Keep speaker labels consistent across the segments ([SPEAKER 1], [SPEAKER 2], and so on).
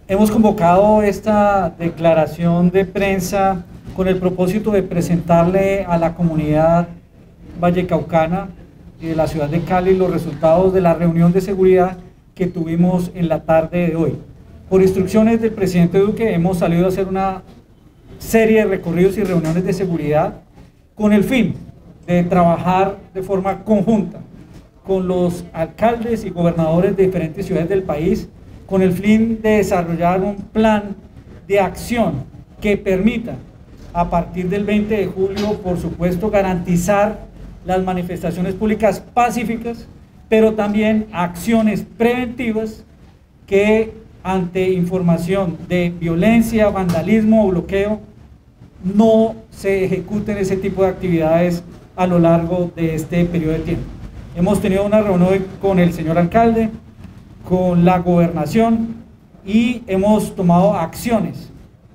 [SPEAKER 1] Hemos convocado esta declaración de prensa con el propósito de presentarle a la comunidad vallecaucana y de la ciudad de Cali los resultados de la reunión de seguridad que tuvimos en la tarde de hoy. Por instrucciones del presidente Duque hemos salido a hacer una serie de recorridos y reuniones de seguridad con el fin de trabajar de forma conjunta con los alcaldes y gobernadores de diferentes ciudades del país, con el fin de desarrollar un plan de acción que permita, a partir del 20 de julio, por supuesto, garantizar las manifestaciones públicas pacíficas, pero también acciones preventivas que, ante información de violencia, vandalismo o bloqueo, no se ejecuten ese tipo de actividades a lo largo de este periodo de tiempo. Hemos tenido una reunión con el señor alcalde, con la gobernación, y hemos tomado acciones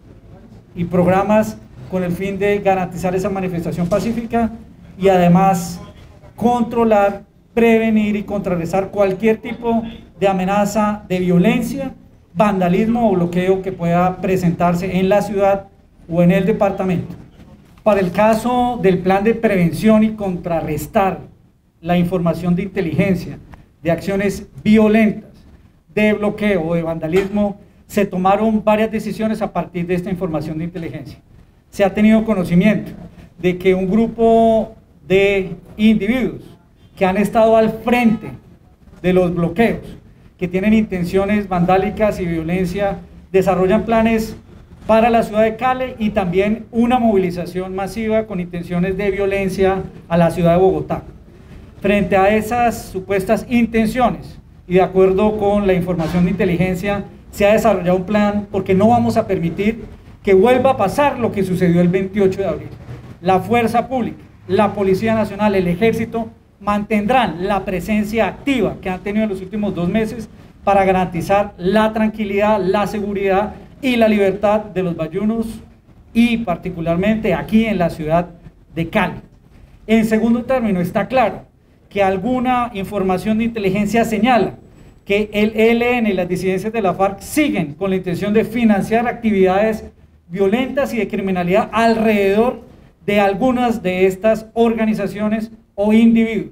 [SPEAKER 1] y programas con el fin de garantizar esa manifestación pacífica y además controlar, prevenir y contrarrestar cualquier tipo de amenaza de violencia, vandalismo o bloqueo que pueda presentarse en la ciudad o en el departamento. Para el caso del plan de prevención y contrarrestar la información de inteligencia de acciones violentas, de bloqueo o de vandalismo, se tomaron varias decisiones a partir de esta información de inteligencia. Se ha tenido conocimiento de que un grupo de individuos que han estado al frente de los bloqueos, que tienen intenciones vandálicas y violencia, desarrollan planes para la ciudad de Cali y también una movilización masiva con intenciones de violencia a la ciudad de Bogotá. Frente a esas supuestas intenciones y de acuerdo con la información de inteligencia, se ha desarrollado un plan porque no vamos a permitir que vuelva a pasar lo que sucedió el 28 de abril. La fuerza pública, la Policía Nacional, el Ejército mantendrán la presencia activa que han tenido en los últimos 2 meses para garantizar la tranquilidad, la seguridad y la libertad de los bayunos y particularmente aquí en la ciudad de Cali. En segundo término, está claro que alguna información de inteligencia señala que el ELN y las disidencias de la FARC siguen con la intención de financiar actividades violentas y de criminalidad alrededor de algunas de estas organizaciones o individuos.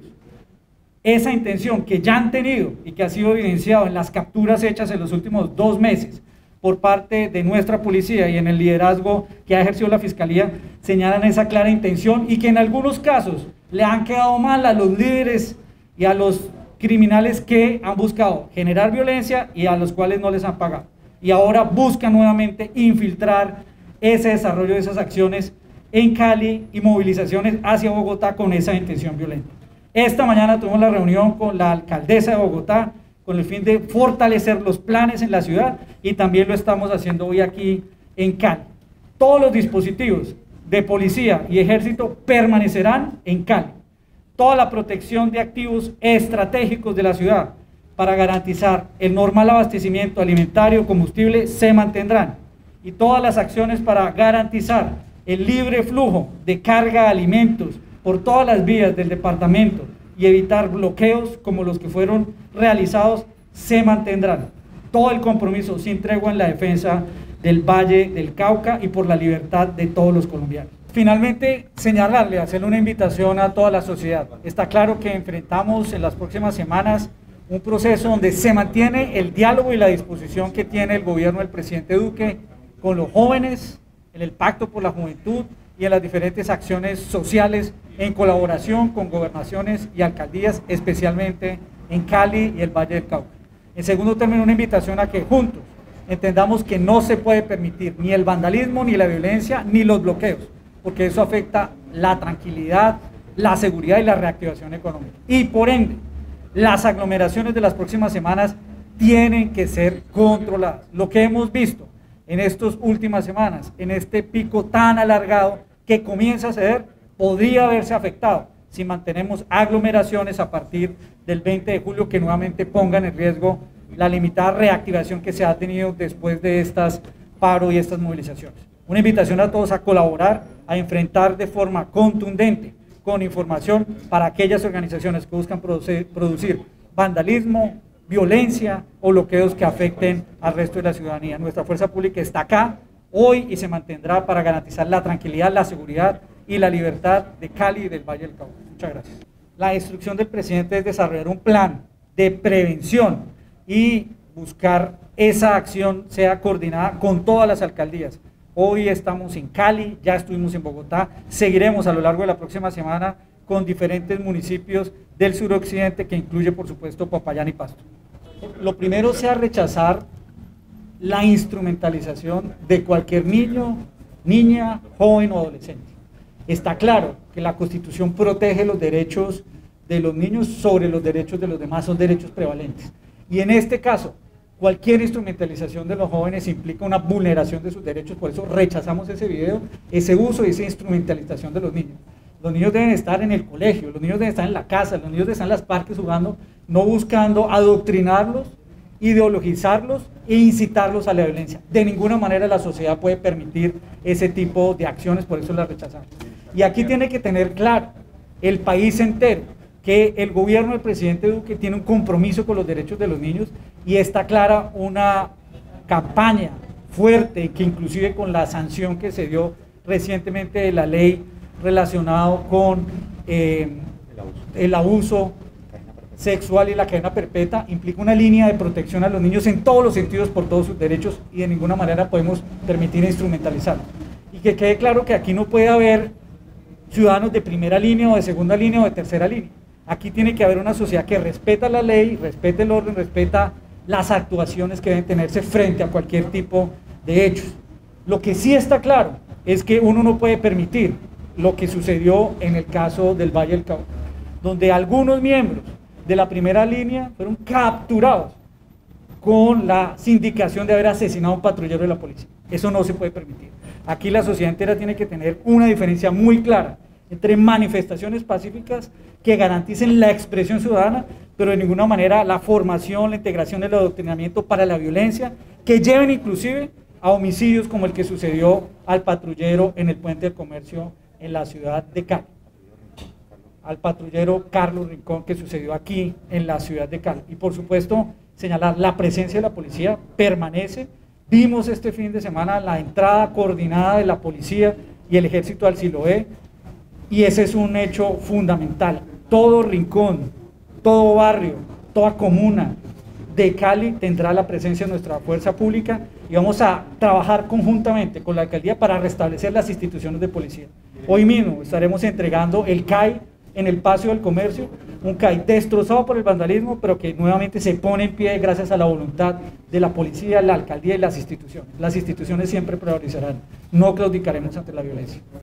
[SPEAKER 1] Esa intención que ya han tenido y que ha sido evidenciado en las capturas hechas en los últimos 2 meses por parte de nuestra policía y en el liderazgo que ha ejercido la Fiscalía, señalan esa clara intención y que en algunos casos le han quedado mal a los líderes y a los criminales que han buscado generar violencia y a los cuales no les han pagado. Y ahora buscan nuevamente infiltrar ese desarrollo de esas acciones en Cali y movilizaciones hacia Bogotá con esa intención violenta. Esta mañana tuvimos la reunión con la alcaldesa de Bogotá con el fin de fortalecer los planes en la ciudad y también lo estamos haciendo hoy aquí en Cali. Todos los dispositivos de policía y ejército permanecerán en Cali. Toda la protección de activos estratégicos de la ciudad para garantizar el normal abastecimiento alimentario, combustible, se mantendrán. Y todas las acciones para garantizar el libre flujo de carga de alimentos por todas las vías del departamento y evitar bloqueos como los que fueron realizados se mantendrán. Todo el compromiso sin tregua en la defensa del Valle del Cauca y por la libertad de todos los colombianos. Finalmente, señalarle, hacerle una invitación a toda la sociedad. Está claro que enfrentamos en las próximas semanas un proceso donde se mantiene el diálogo y la disposición que tiene el gobierno del presidente Duque con los jóvenes, en el Pacto por la Juventud y en las diferentes acciones sociales en colaboración con gobernaciones y alcaldías, especialmente en Cali y el Valle del Cauca. En segundo término, una invitación a que juntos entendamos que no se puede permitir ni el vandalismo, ni la violencia, ni los bloqueos, porque eso afecta la tranquilidad, la seguridad y la reactivación económica. Y por ende, las aglomeraciones de las próximas semanas tienen que ser controladas. Lo que hemos visto en estas últimas semanas, en este pico tan alargado que comienza a ceder, podría haberse afectado si mantenemos aglomeraciones a partir del 20 de julio que nuevamente pongan en riesgo la limitada reactivación que se ha tenido después de estas paros y estas movilizaciones. Una invitación a todos a colaborar, a enfrentar de forma contundente, con información para aquellas organizaciones que buscan producir vandalismo, violencia o bloqueos que afecten al resto de la ciudadanía. Nuestra fuerza pública está acá hoy y se mantendrá para garantizar la tranquilidad, la seguridad y la libertad de Cali y del Valle del Cauca. Muchas gracias. La instrucción del presidente es desarrollar un plan de prevención y buscar esa acción sea coordinada con todas las alcaldías. Hoy estamos en Cali, ya estuvimos en Bogotá, seguiremos a lo largo de la próxima semana con diferentes municipios del suroccidente, que incluye por supuesto Popayán y Pasto. Lo primero sea rechazar la instrumentalización de cualquier niño, niña, joven o adolescente. Está claro que la Constitución protege los derechos de los niños sobre los derechos de los demás, son derechos prevalentes. Y en este caso, cualquier instrumentalización de los jóvenes implica una vulneración de sus derechos, por eso rechazamos ese video, ese uso y esa instrumentalización de los niños. Los niños deben estar en el colegio, los niños deben estar en la casa, los niños deben estar en las parques jugando, no buscando adoctrinarlos, ideologizarlos e incitarlos a la violencia. De ninguna manera la sociedad puede permitir ese tipo de acciones, por eso las rechazamos. Y aquí tiene que tener claro el país entero que el gobierno del presidente Duque tiene un compromiso con los derechos de los niños y está clara una campaña fuerte que inclusive con la sanción que se dio recientemente de la ley relacionado con el abuso sexual y la cadena perpetua, implica una línea de protección a los niños en todos los sentidos por todos sus derechos y de ninguna manera podemos permitir instrumentalizarlo. Y que quede claro que aquí no puede haber ciudadanos de primera línea o de segunda línea o de tercera línea. Aquí tiene que haber una sociedad que respeta la ley, respete el orden, respeta las actuaciones que deben tenerse frente a cualquier tipo de hechos. Lo que sí está claro es que uno no puede permitir lo que sucedió en el caso del Valle del Cauca, donde algunos miembros de la primera línea fueron capturados con la sindicación de haber asesinado a un patrullero de la policía. Eso no se puede permitir. Aquí la sociedad entera tiene que tener una diferencia muy clara entre manifestaciones pacíficas que garanticen la expresión ciudadana, pero de ninguna manera la formación, la integración del adoctrinamiento para la violencia, que lleven inclusive a homicidios como el que sucedió al patrullero en el Puente del Comercio en la ciudad de Cali, al patrullero Carlos Rincón, que sucedió aquí en la ciudad de Cali. Y por supuesto señalar la presencia de la policía permanece. Vimos este fin de semana la entrada coordinada de la policía y el ejército al Siloé, y ese es un hecho fundamental. Todo rincón, todo barrio, toda comuna de Cali tendrá la presencia de nuestra fuerza pública y vamos a trabajar conjuntamente con la alcaldía para restablecer las instituciones de policía. Hoy mismo estaremos entregando el CAI en el Paseo del Comercio, un CAI destrozado por el vandalismo, pero que nuevamente se pone en pie gracias a la voluntad de la policía, la alcaldía y las instituciones. Las instituciones siempre priorizarán, no claudicaremos ante la violencia.